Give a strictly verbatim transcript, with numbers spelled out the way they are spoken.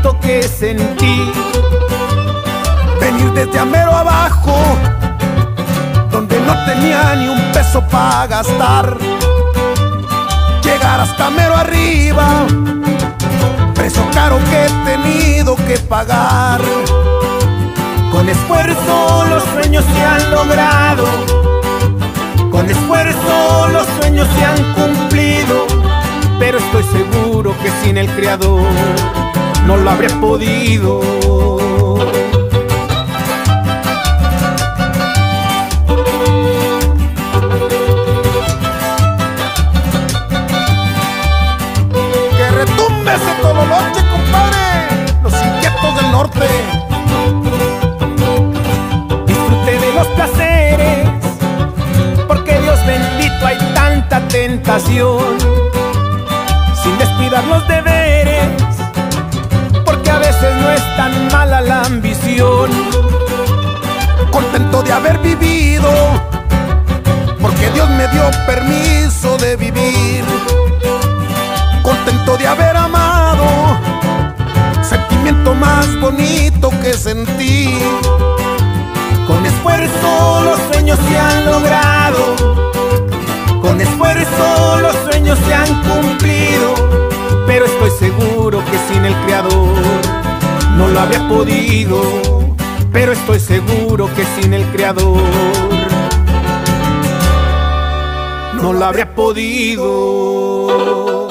bonito que sentí. Venir desde Amero abajo, donde no tenía ni un peso para gastar, llegar hasta Amero arriba, precio caro que he tenido que pagar. Con esfuerzo los sueños se han logrado, con esfuerzo los sueños se han cumplido, pero estoy seguro que sin el Creador no lo habría podido. Que retumbe ese tololoche, compadre, los inquietos del norte. Disfrute de los placeres, porque Dios bendito hay tanta tentación, sin descuidar los deberes, porque a veces no es tan mala la ambición. Contento de haber vivido, porque Dios me dio permiso de vivir. Contento de haber amado, sentimiento más bonito que sentí. Con esfuerzo los sueños se han logrado, con esfuerzo los sueños se han cumplido, pero estoy seguro que sin el Creador no lo habría podido. Pero estoy seguro que sin el Creador no lo habría podido.